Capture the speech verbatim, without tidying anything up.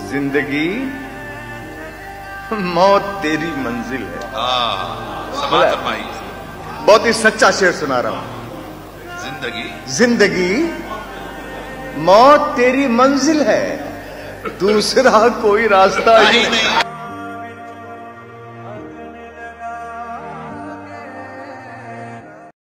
जिंदगी मौत तेरी मंजिल है। समात फरमाई। बहुत ही सच्चा शेर सुना रहा हूं। जिंदगी जिंदगी मौत तेरी मंजिल है, दूसरा कोई रास्ता ही नहीं।